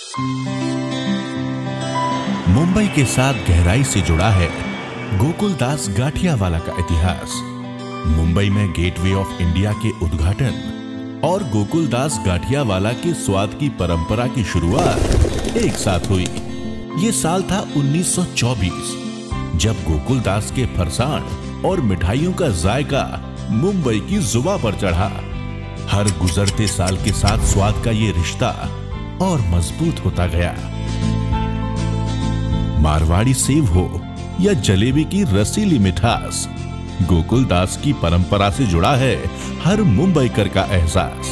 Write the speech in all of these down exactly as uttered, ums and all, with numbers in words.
मुंबई के साथ गहराई से जुड़ा है गोकुलदास गाठियावाला का इतिहास। मुंबई में गेटवे ऑफ इंडिया के उद्घाटन और गोकुलदास गाठियावाला के स्वाद की परंपरा की शुरुआत एक साथ हुई। ये साल था उन्नीस सौ चौबीस, जब गोकुलदास के फरसाण और मिठाइयों का जायका मुंबई की जुबां पर चढ़ा। हर गुजरते साल के साथ स्वाद का ये रिश्ता और मजबूत होता गया। मारवाड़ी सेव हो या जलेबी की रसीली मिठास, गोकुलदास की परंपरा से जुड़ा है हर मुंबईकर का एहसास।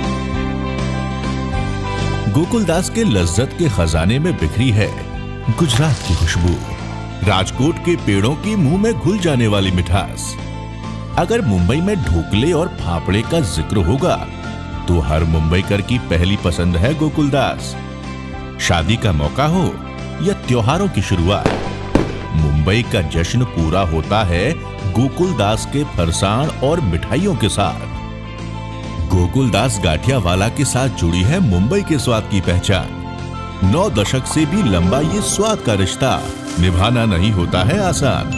गोकुलदास के लज्जत के खजाने में बिखरी है गुजरात की खुशबू, राजकोट के पेड़ों की मुंह में घुल जाने वाली मिठास। अगर मुंबई में ढोकले और फाफड़े का जिक्र होगा तो हर मुंबईकर की पहली पसंद है गोकुलदास। शादी का मौका हो या त्योहारों की शुरुआत, मुंबई का जश्न पूरा होता है गोकुलदास के फरसाण और मिठाइयों के साथ। गोकुलदास गाठियावाला के साथ जुड़ी है मुंबई के स्वाद की पहचान। नौ दशक से भी लंबा ये स्वाद का रिश्ता निभाना नहीं होता है आसान।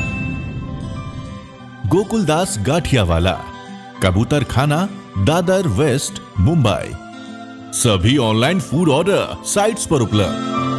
गोकुलदास गाठियावाला, कबूतर खाना, दादर वेस्ट, मुंबई। सभी ऑनलाइन फूड ऑर्डर साइट्स पर उपलब्ध।